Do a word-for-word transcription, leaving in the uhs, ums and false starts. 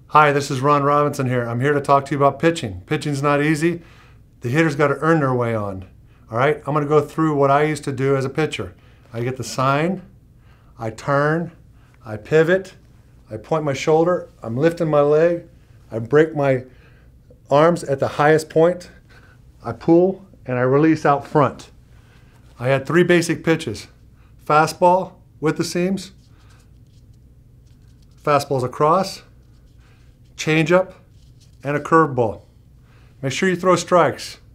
Hi, this is Ron Robinson here. I'm here to talk to you about pitching. Pitching's not easy. The hitter's got to earn their way on. All right, I'm going to go through what I used to do as a pitcher. I get the sign, I turn, I pivot, I point my shoulder, I'm lifting my leg, I break my arms at the highest point, I pull, and I release out front. I had three basic pitches. Fastball with the seams, fastballs across, changeup, and a curveball. Make sure you throw strikes.